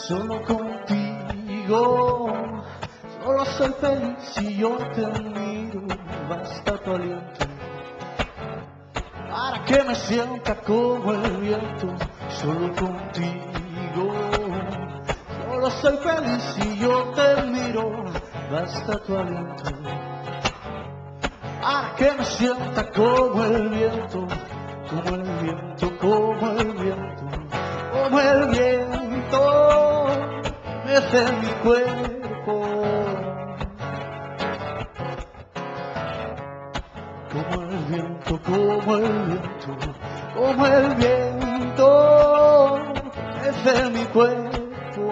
solo contigo. Solo soy feliz si yo te miro, basta tu aliento para que me sienta como el viento, solo contigo. Solo soy feliz si yo te miro, basta tu aliento para que me sienta como el viento, como el viento, como el viento, como el viento, mece mi cuerpo. Como el viento, como el viento, como el viento, mece mi cuerpo.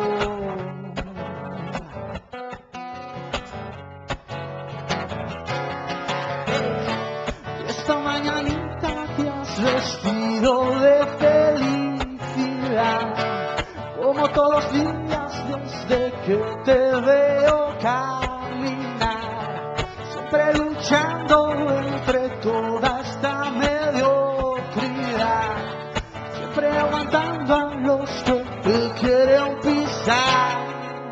Esta mañanita te has vestido de felicidad, como todos los días desde que te veo caminar, siempre luchando entre toda esta mediocridad, siempre aguantando a los que te quieren pisar.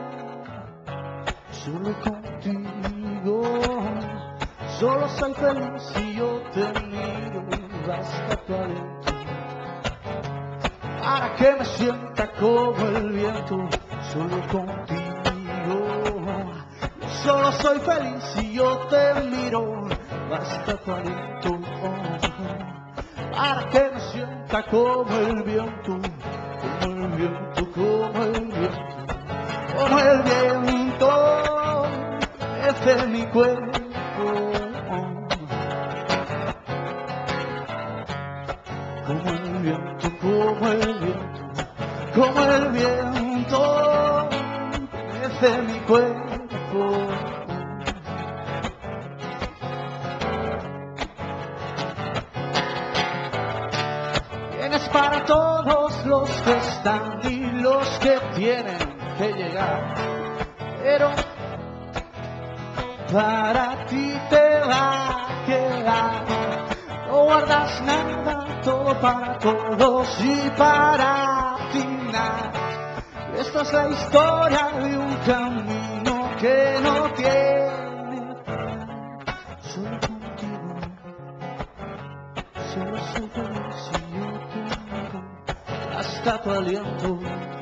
Solo contigo, solo soy feliz si yo te miro, basta tu aliento para que me sienta como el viento, solo contigo. Solo soy feliz si yo te miro, basta tu aliento para que me sienta como el viento, como el viento, como el viento, como el viento, ese es mi cuerpo. Como el viento, como el viento, como el viento, ese es mi cuerpo. Tienes para todos los que están y los que tienen que llegar, pero para ti te va a quedar. No guardas nada, todo para todos y para ti nada. Esta es la historia de un camino que no tiene fin. Solo contigo, solo soy feliz si yo te miro, hasta tu aliento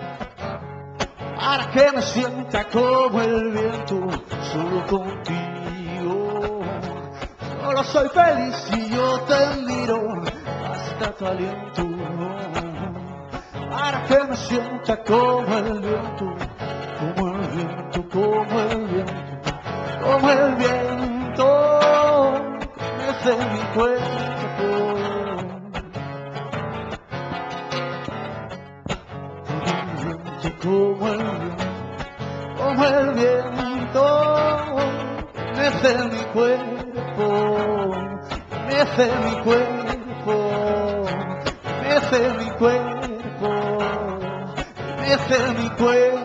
para que me sienta como el viento, solo contigo. Solo soy feliz si yo te miro, hasta tu aliento para que me sienta como el viento, como el viento, como el viento, como el viento, mece mi cuerpo. Como el viento, como el viento, mece mi cuerpo, mece mi cuerpo, mece mi cuerpo, mece mi cuerpo.